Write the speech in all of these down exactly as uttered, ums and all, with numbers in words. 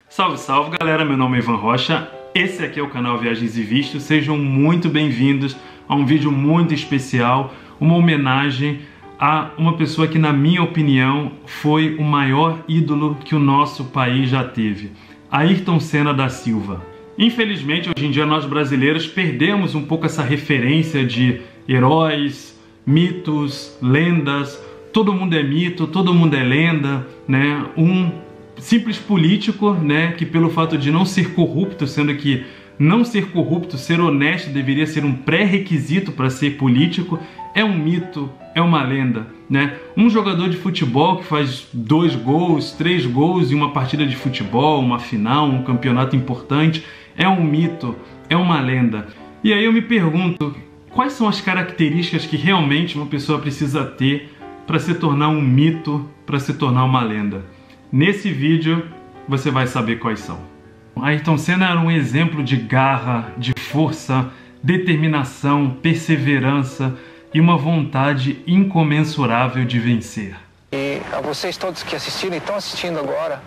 Salve, salve galera, meu nome é Ivan Rocha, esse aqui é o canal Viagens e Vistos, sejam muito bem-vindos a um vídeo muito especial, uma homenagem a uma pessoa que, na minha opinião, foi o maior ídolo que o nosso país já teve, Ayrton Senna da Silva. Infelizmente, hoje em dia nós brasileiros perdemos um pouco essa referência de heróis, mitos, lendas, todo mundo é mito, todo mundo é lenda, né? Um simples político, né, que pelo fato de não ser corrupto, sendo que não ser corrupto, ser honesto deveria ser um pré-requisito para ser político, é um mito, é uma lenda, né? Um jogador de futebol que faz dois gols, três gols em uma partida de futebol, uma final, um campeonato importante, é um mito, é uma lenda. E aí eu me pergunto, quais são as características que realmente uma pessoa precisa ter para se tornar um mito, para se tornar uma lenda? Nesse vídeo você vai saber quais são. Ayrton Senna era um exemplo de garra, de força, determinação, perseverança e uma vontade incomensurável de vencer. E a vocês todos que assistiram e estão assistindo agora,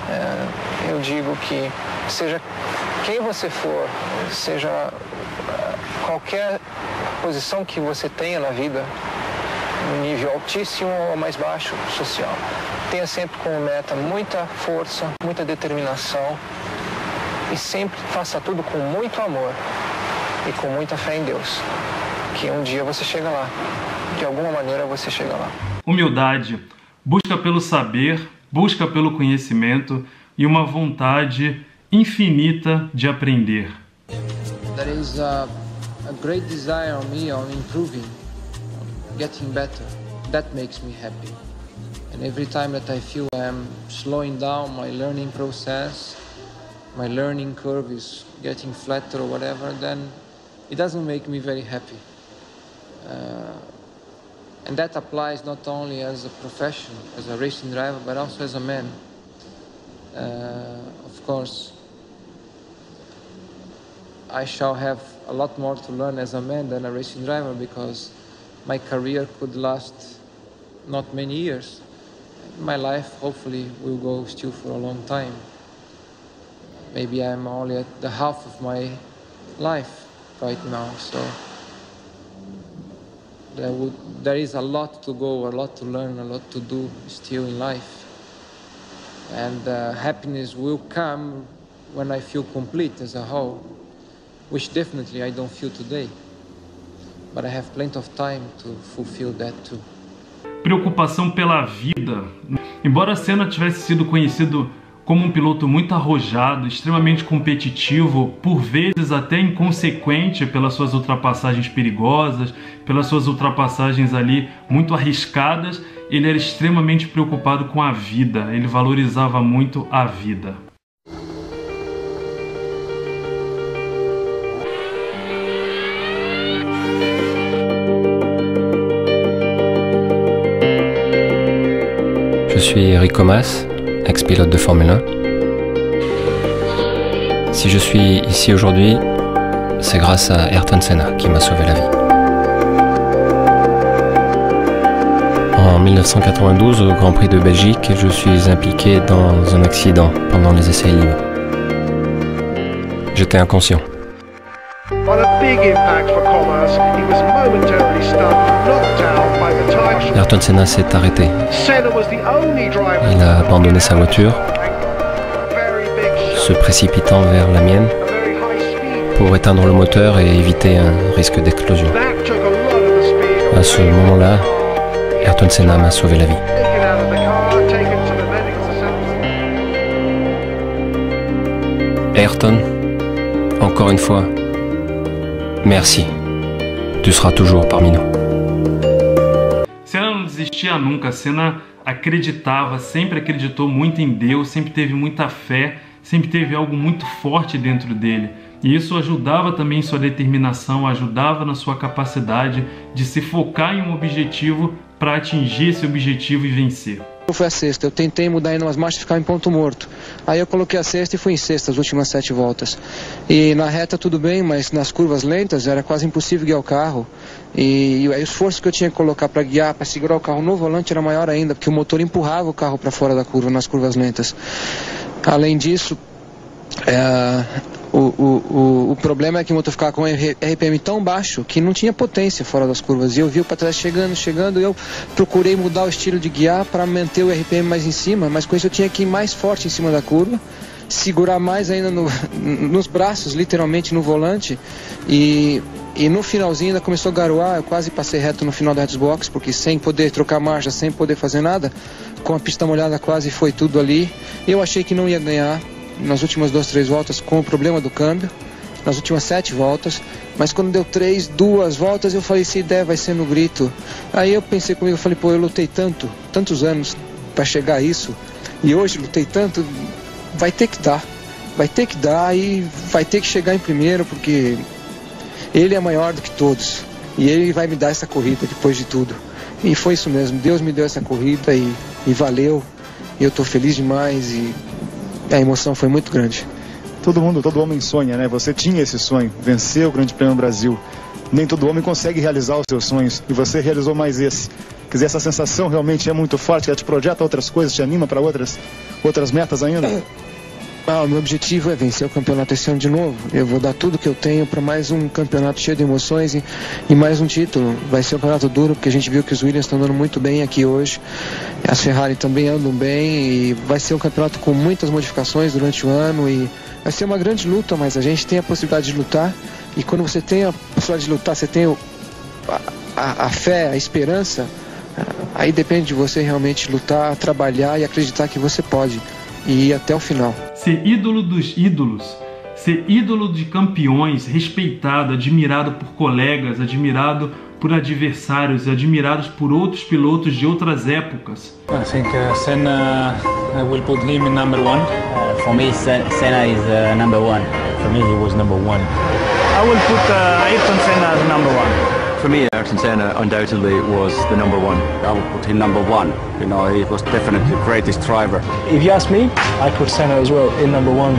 é, eu digo que seja quem você for, seja qualquer posição que você tenha na vida, no nível altíssimo ou mais baixo social, tenha sempre como meta muita força, muita determinação e sempre faça tudo com muito amor e com muita fé em Deus, que um dia você chega lá, de alguma maneira você chega lá. Humildade, busca pelo saber, busca pelo conhecimento e uma vontade infinita de aprender. There is a, a great desire on me on improving, getting better. That makes me happy. And every time that I feel I'm slowing down my learning process, my learning curve is getting flatter or whatever, then it doesn't make me very happy. Uh, and that applies not only as a profession, as a racing driver, but also as a man. Uh, of course, I shall have a lot more to learn as a man than a racing driver because my career could last not many years. My life hopefully will go still for a long time. Maybe I'm only at the half of my life right now, so there, would, there is a lot to go, a lot to learn, a lot to do still in life. And uh, happiness will come when I feel complete as a whole, which definitely I don't feel today. But I have plenty of time to fulfill that too. Preocupação pela vida. Embora Senna tivesse sido conhecido como um piloto muito arrojado, extremamente competitivo, por vezes até inconsequente pelas suas ultrapassagens perigosas, pelas suas ultrapassagens ali muito arriscadas, ele era extremamente preocupado com a vida, ele valorizava muito a vida. Je suis Eric Comas, ex-pilote de Formule un. Si je suis ici aujourd'hui, c'est grâce à Ayrton Senna qui m'a sauvé la vie. En mille neuf cent quatre-vingt-douze, au Grand Prix de Belgique, je suis impliqué dans un accident pendant les essais libres. J'étais inconscient. Ayrton Senna s'est arrêté. Il a abandonné sa voiture, se précipitant vers la mienne pour éteindre le moteur et éviter un risque d'explosion. À ce moment-là, Ayrton Senna m'a sauvé la vie. Ayrton, encore une fois, merci. Tu seras toujours parmi nous. Senna não desistia nunca, Senna acreditava, sempre acreditou muito em Deus, sempre teve muita fé, sempre teve algo muito forte dentro dele. E isso ajudava também em sua determinação, ajudava na sua capacidade de se focar em um objetivo para atingir esse objetivo e vencer. Foi a sexta, eu tentei mudar em umas marchas e ficar em ponto morto. Aí eu coloquei a sexta e fui em sexta as últimas sete voltas. E na reta tudo bem, mas nas curvas lentas era quase impossível guiar o carro. E, e aí o esforço que eu tinha que colocar para guiar, para segurar o carro no volante era maior ainda, porque o motor empurrava o carro para fora da curva nas curvas lentas. Além disso, É, o, o, o, o problema é que o motor ficava com um R P M tão baixo que não tinha potência fora das curvas. E eu vi o para trás chegando, chegando, e eu procurei mudar o estilo de guiar para manter o R P M mais em cima, mas com isso eu tinha que ir mais forte em cima da curva, segurar mais ainda no, nos braços, literalmente no volante, e, e no finalzinho ainda começou a garoar. Eu quase passei reto no final da Headsbox, porque sem poder trocar marcha, sem poder fazer nada, com a pista molhada quase foi tudo ali. Eu achei que não ia ganhar nas últimas duas, três voltas com o problema do câmbio, nas últimas sete voltas, mas quando deu três, duas voltas, eu falei, se der vai ser no grito. Aí eu pensei comigo, eu falei, pô, eu lutei tanto, tantos anos para chegar a isso, e hoje lutei tanto, vai ter que dar, vai ter que dar e vai ter que chegar em primeiro, porque ele é maior do que todos, e ele vai me dar essa corrida depois de tudo. E foi isso mesmo, Deus me deu essa corrida e, e valeu, e eu tô feliz demais, e a emoção foi muito grande. Todo mundo, todo homem sonha, né? Você tinha esse sonho, vencer o Grande Prêmio do Brasil. Nem todo homem consegue realizar os seus sonhos, e você realizou mais esse. Quer dizer, essa sensação realmente é muito forte, ela te projeta outras coisas, te anima para outras, outras metas ainda? Ah, o meu objetivo é vencer o campeonato esse ano de novo. Eu vou dar tudo que eu tenho para mais um campeonato cheio de emoções e, e mais um título. Vai ser um campeonato duro, porque a gente viu que os Williams estão andando muito bem aqui hoje. As Ferrari também andam bem, e vai ser um campeonato com muitas modificações durante o ano, e vai ser uma grande luta, mas a gente tem a possibilidade de lutar, e quando você tem a possibilidade de lutar, você tem o, a, a, a fé, a esperança, aí depende de você realmente lutar, trabalhar e acreditar que você pode, e ir até o final. Ser ídolo dos ídolos, ser ídolo de campeões, respeitado, admirado por colegas, admirado por adversários, admirados por outros pilotos de outras épocas. I think uh, Senna, I will put him in number one. Uh, for me, Sen Senna is uh, number one. For me, he was number one. I will put uh, Ayrton Senna as number one. For me, Ayrton Senna undoubtedly was the number one. I would put him number one. You know, he was definitely the greatest driver. If you ask me, I put Senna as well in number one.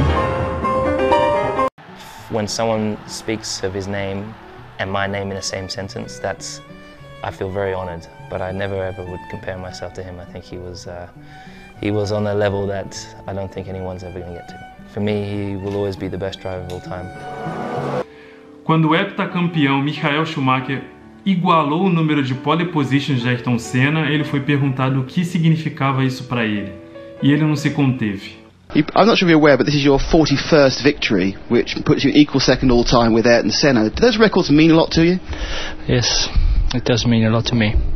When someone speaks of his name and my name in the same sentence, that's, I feel very honoured. But I never ever would compare myself to him. I think he was, uh, he was on a level that I don't think anyone's ever going to get to. For me, he will always be the best driver of all time. Quando o heptacampeão Michael Schumacher igualou o número de pole positions de Ayrton Senna, ele foi perguntado o que significava isso para ele. E ele não se conteve. I'm not sure if you're aware, but this is your forty-first victory, which puts you equal second all time with Ayrton Senna. Do those records mean a lot to you? Yes, it does mean a lot to me.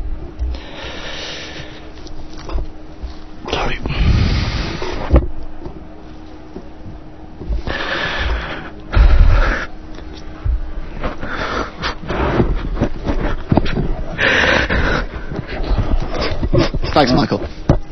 Sorry. Thanks, Michael.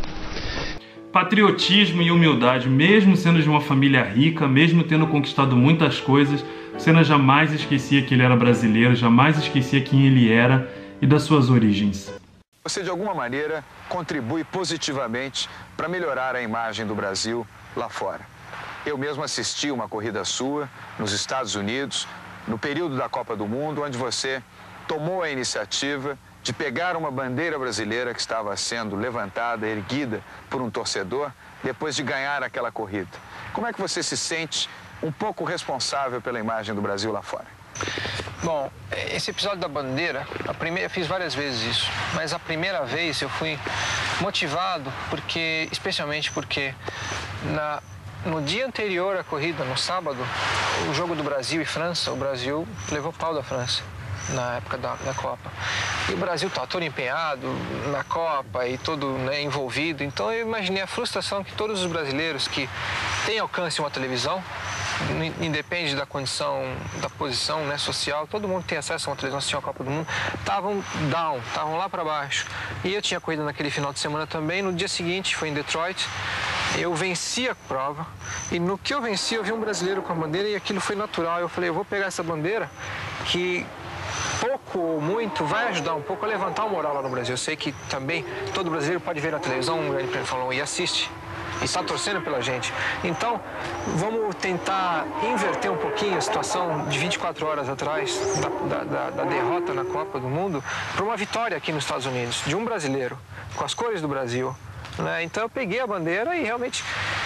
Patriotismo e humildade, mesmo sendo de uma família rica, mesmo tendo conquistado muitas coisas, Senna jamais esquecia que ele era brasileiro, jamais esquecia quem ele era e das suas origens. Você, de alguma maneira, contribui positivamente para melhorar a imagem do Brasil lá fora. Eu mesmo assisti uma corrida sua nos Estados Unidos, no período da Copa do Mundo, onde você tomou a iniciativa de pegar uma bandeira brasileira que estava sendo levantada, erguida por um torcedor, depois de ganhar aquela corrida. Como é que você se sente um pouco responsável pela imagem do Brasil lá fora? Bom, esse episódio da bandeira, a primeira, eu fiz várias vezes isso, mas a primeira vez eu fui motivado, porque, especialmente porque na, no dia anterior à corrida, no sábado, o jogo do Brasil e França, o Brasil levou pau da França na época da, da Copa. E o Brasil estava todo empenhado na Copa e todo, né, envolvido. Então eu imaginei a frustração que todos os brasileiros que têm alcance uma televisão, independe da condição, da posição, né, social, todo mundo tem acesso a uma televisão, assistir a Copa do Mundo, estavam down, estavam lá para baixo. E eu tinha corrida naquele final de semana também. No dia seguinte, foi em Detroit, eu venci a prova, e no que eu venci eu vi um brasileiro com a bandeira, e aquilo foi natural. Eu falei, eu vou pegar essa bandeira que pouco ou muito vai ajudar um pouco a levantar o moral lá no Brasil. Eu sei que também todo brasileiro pode ver na televisão um Grande Prêmio de Fórmula um e assiste, e está torcendo pela gente. Então, vamos tentar inverter um pouquinho a situação de vinte e quatro horas atrás da, da, da derrota na Copa do Mundo para uma vitória aqui nos Estados Unidos, de um brasileiro, com as cores do Brasil. Né? Então eu peguei a bandeira e realmente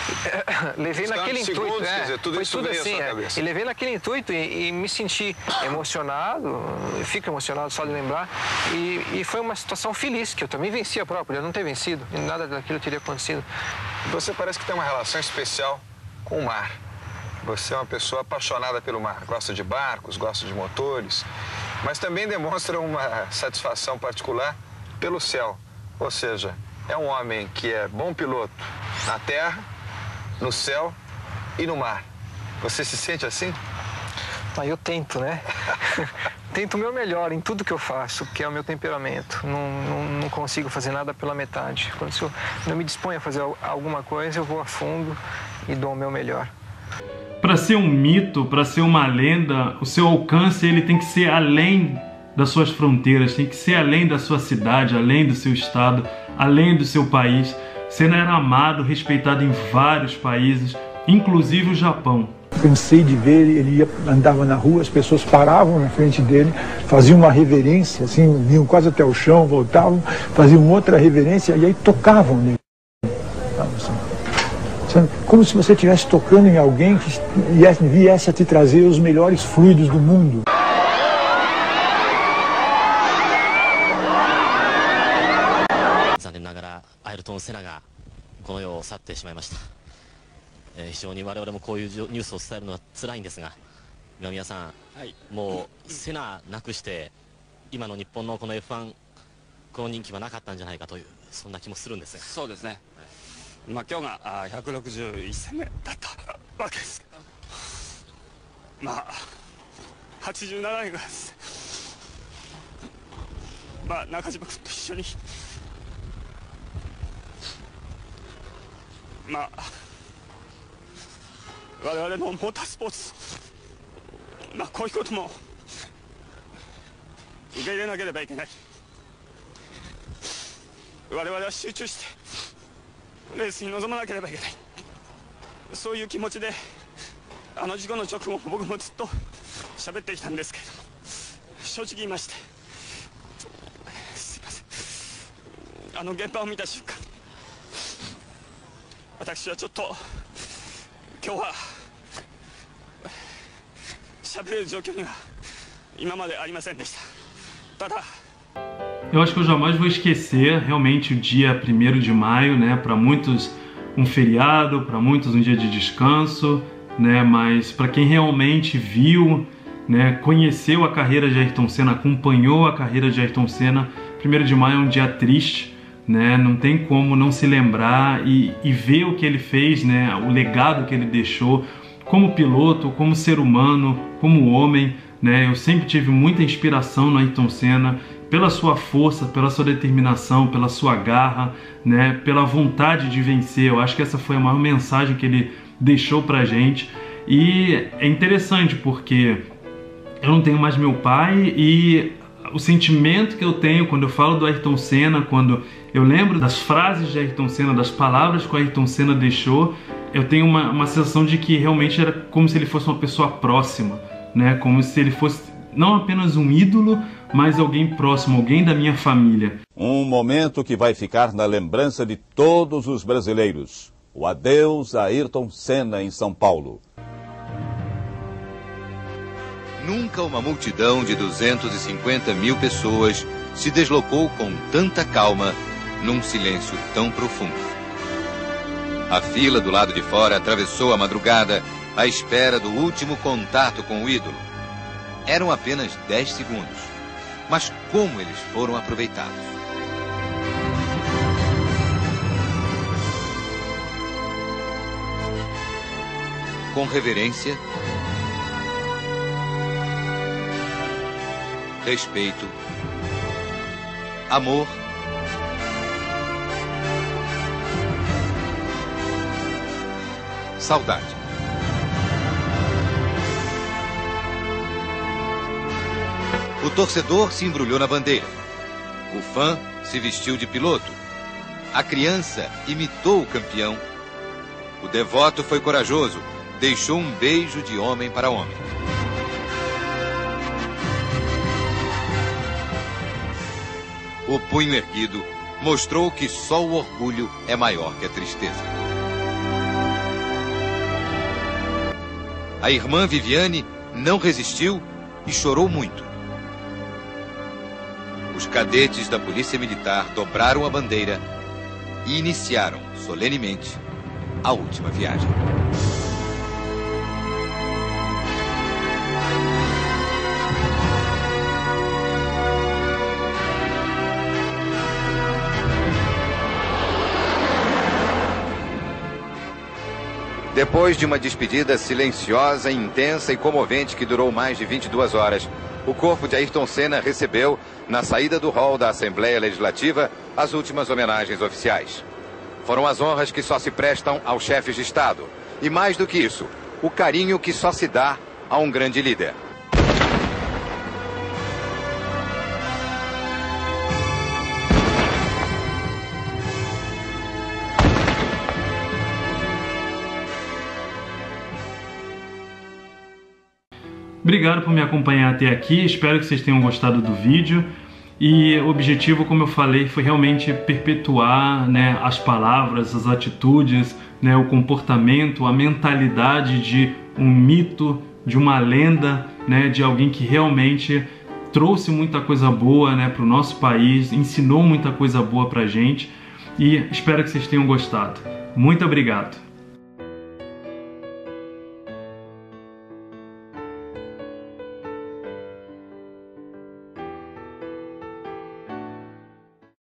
levei naquele intuito, segundos, é, quer dizer, tudo foi isso tudo veio à assim, sua é, cabeça. e levei naquele intuito e, e me senti emocionado, eu fico emocionado só de lembrar, e, e foi uma situação feliz, que eu também venci a prova, podia não ter vencido, e nada daquilo teria acontecido. Você parece que tem uma relação especial com o mar. Você é uma pessoa apaixonada pelo mar, gosta de barcos, gosta de motores, mas também demonstra uma satisfação particular pelo céu, ou seja, é um homem que é bom piloto na terra, no céu e no mar. Você se sente assim? Ah, eu tento, né? Tento o meu melhor em tudo que eu faço, que é o meu temperamento. Não, não, não consigo fazer nada pela metade. Quando eu não me disponho a fazer alguma coisa, eu vou a fundo e dou o meu melhor. Para ser um mito, para ser uma lenda, o seu alcance ele tem que ser além das suas fronteiras, tem que ser além da sua cidade, além do seu estado, além do seu país. Senna era amado, respeitado em vários países, inclusive o Japão. Cansei de ver, ele ia, andava na rua, as pessoas paravam na frente dele, faziam uma reverência, assim, vinham quase até o chão, voltavam, faziam outra reverência e aí tocavam nele. Como se você estivesse tocando em alguém que viesse a te trazer os melhores fluidos do mundo. アイルトン・セナがこの世を去ってしまいました。えー、非常に我々もこういうニュースを伝えるのは辛いんですが、今宮さん、はい、もうセナなくして今の日本のこの エフワン この人気はなかったんじゃないかというそんな気もするんですが。そうですね。まあ今日がひゃくろくじゅういち戦目だったわけですけど、まあはちじゅうななねんからですね、まあ中島君と一緒に。 まあ我々のモータースポーツ、まあこういうことも受け入れなければいけない。我々は集中してレースに臨まなければいけない。そういう気持ちであの事故の直後僕もずっと喋ってきたんですけれども、正直言いましてすいません、あの現場を見た瞬間 私はちょっと今日は喋れる状況には今までありませんでした。ただ Eu acho que eu jamais vou esquecer realmente o dia primeiro de maio, né? Para muitos um feriado, para muitos um dia de descanso, né? Mas para quem realmente viu, né? Conheceu a carreira de Ayrton Senna, acompanhou a carreira de Ayrton Senna, primeiro de maio é um dia triste. Né? Não tem como não se lembrar e, e ver o que ele fez, né? O legado que ele deixou como piloto, como ser humano, como homem. Né? Eu sempre tive muita inspiração no Ayrton Senna pela sua força, pela sua determinação, pela sua garra, né? Pela vontade de vencer. Eu acho que essa foi a maior mensagem que ele deixou pra gente. E é interessante porque eu não tenho mais meu pai e o sentimento que eu tenho quando eu falo do Ayrton Senna, quando eu lembro das frases de Ayrton Senna, das palavras que o Ayrton Senna deixou, eu tenho uma, uma sensação de que realmente era como se ele fosse uma pessoa próxima, né? Como se ele fosse não apenas um ídolo, mas alguém próximo, alguém da minha família. Um momento que vai ficar na lembrança de todos os brasileiros. O adeus a Ayrton Senna em São Paulo. Nunca uma multidão de duzentas e cinquenta mil pessoas se deslocou com tanta calma num silêncio tão profundo. A fila do lado de fora atravessou a madrugada à espera do último contato com o ídolo. Eram apenas dez segundos, mas como eles foram aproveitados. Com reverência, respeito, amor, saudade. O torcedor se embrulhou na bandeira. O fã se vestiu de piloto. A criança imitou o campeão. O devoto foi corajoso, deixou um beijo de homem para homem. O punho erguido mostrou que só o orgulho é maior que a tristeza. A irmã Viviane não resistiu e chorou muito. Os cadetes da Polícia Militar dobraram a bandeira e iniciaram solenemente a última viagem. Depois de uma despedida silenciosa, intensa e comovente que durou mais de vinte e duas horas, o corpo de Ayrton Senna recebeu, na saída do hall da Assembleia Legislativa, as últimas homenagens oficiais. Foram as honras que só se prestam aos chefes de Estado. E mais do que isso, o carinho que só se dá a um grande líder. Obrigado por me acompanhar até aqui, espero que vocês tenham gostado do vídeo. E o objetivo, como eu falei, foi realmente perpetuar, né, as palavras, as atitudes, né, o comportamento, a mentalidade de um mito, de uma lenda, né, de alguém que realmente trouxe muita coisa boa, né, para o nosso país, ensinou muita coisa boa para a gente. E espero que vocês tenham gostado. Muito obrigado!